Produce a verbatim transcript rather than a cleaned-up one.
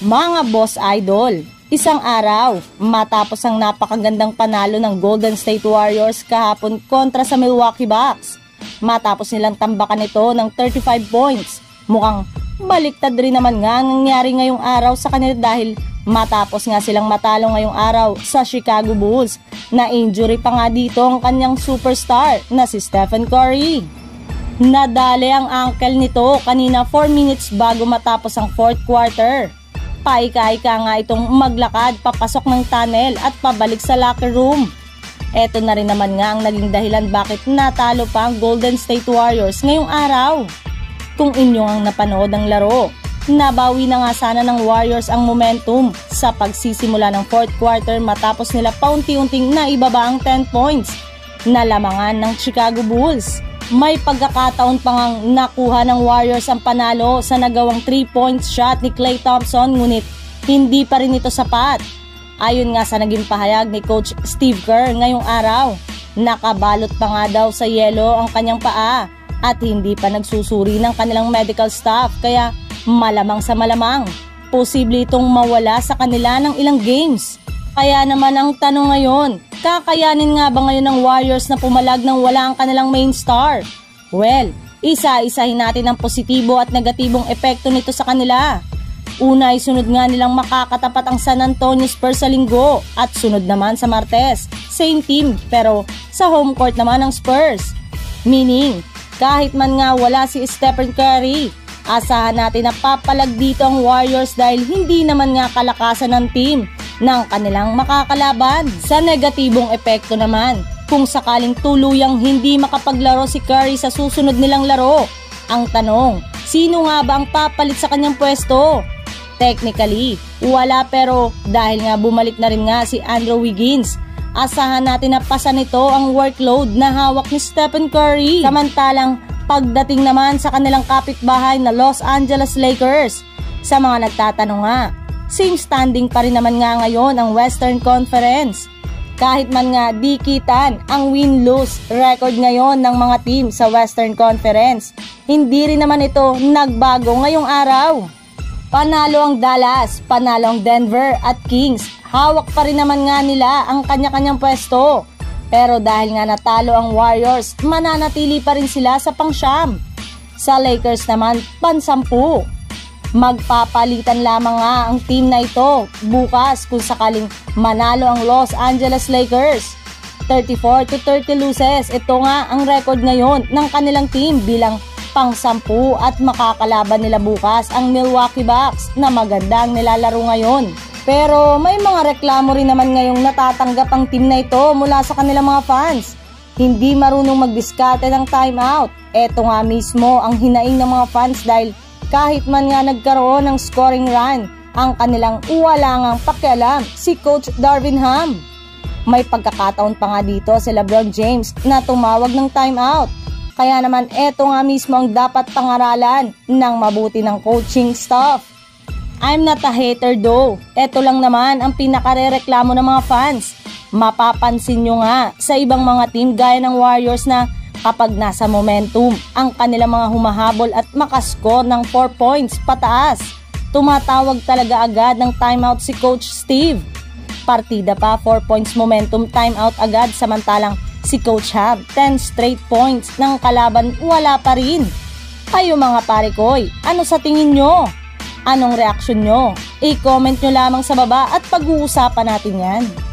Mga boss idol, isang araw matapos ang napakagandang panalo ng Golden State Warriors kahapon kontra sa Milwaukee Bucks. Matapos nilang tambakan ito ng thirty-five points, mukhang baliktad rin naman nga ang nangyari ngayong araw sa kanila dahil matapos nga silang matalo ngayong araw sa Chicago Bulls, na injury pa nga dito ang kanyang superstar na si Stephen Curry. Nadali ang ankle nito kanina four minutes bago matapos ang fourth quarter. Paika-ika nga itong maglakad papasok ng tunnel at pabalik sa locker room. Eto na rin naman nga ang naging dahilan bakit natalo pa ang Golden State Warriors ngayong araw. Kung inyo ang napanood ang laro, nabawi na nga sana ng Warriors ang momentum sa pagsisimula ng fourth quarter matapos nila paunti-unting naibaba ang ten points na lamangan ng Chicago Bulls. May pagkakataon pa ngang nakuha ng Warriors ang panalo sa nagawang three points shot ni Klay Thompson, ngunit hindi pa rin ito sapat. Ayon nga sa naging pahayag ni Coach Steve Kerr ngayong araw, nakabalot pa nga daw sa yelo ang kanyang paa at hindi pa nagsusuri ng kanilang medical staff, kaya malamang sa malamang posible itong mawala sa kanila ng ilang games. Kaya naman ang tanong ngayon, kakayanin nga ba ngayon ng Warriors na pumalag ng wala ang kanilang main star? Well, isa-isahin natin ang positibo at negatibong epekto nito sa kanila. Una ay sunod nga nilang makakatapat ang San Antonio Spurs sa Linggo at sunod naman sa Martes, same team pero sa home court naman ng Spurs. Meaning, kahit man nga wala si Stephen Curry, asahan natin na papalag dito ang Warriors dahil hindi naman nga kalakasan ng team ng kanilang makakalaban. Sa negatibong epekto naman, kung sakaling tuluyang hindi makapaglaro si Curry sa susunod nilang laro, ang tanong, sino nga ba ang papalit sa kanyang pwesto? Technically, wala, pero dahil nga bumalik na rin nga si Andrew Wiggins, asahan natin na pasa nito ang workload na hawak ni Stephen Curry. Samantalang pagdating naman sa kanilang kapitbahay na Los Angeles Lakers, sa mga nagtatanong nga, same standing pa rin naman nga ngayon ang Western Conference. Kahit man nga dikitan ang win-lose record ngayon ng mga team sa Western Conference, hindi rin naman ito nagbago ngayong araw. Panalo ang Dallas, panalo ang Denver at Kings. Hawak pa rin naman nga nila ang kanya-kanyang pwesto. Pero dahil nga natalo ang Warriors, mananatili pa rin sila sa pangsyam. Sa Lakers naman, pansampu. Magpapalitan lamang nga ang team na ito bukas kung sakaling manalo ang Los Angeles Lakers. thirty-four to thirty loses, ito nga ang record ngayon ng kanilang team bilang pang-sampu at makakalaban nila bukas ang Milwaukee Bucks na magandang nilalaro ngayon. Pero may mga reklamo rin naman ngayong natatanggap ang team na ito mula sa kanilang mga fans. Hindi marunong magdiskarte ng timeout. Ito nga mismo ang hinaing ng mga fans dahil kahit man nga nagkaroon ng scoring run, ang kanilang wala ngang pakialam si Coach Darvin Ham. May pagkakataon pa nga dito si LeBron James na tumawag ng timeout. Kaya naman eto nga mismo ang dapat pangaralan ng mabuti ng coaching staff. I'm not a hater though. Eto lang naman ang pinakarereklamo ng mga fans. Mapapansin nyo nga sa ibang mga team gaya ng Warriors na kapag nasa momentum ang kanilang mga humahabol at makascore ng four points pataas, tumatawag talaga agad ng timeout si Coach Steve. Partida pa, four points momentum, timeout agad, samantalang si Coach Ham, ten straight points ng kalaban, wala pa rin. Kayo mga parikoy, ano sa tingin nyo? Anong reaksyon nyo? I-comment nyo lamang sa baba at pag-uusapan natin yan.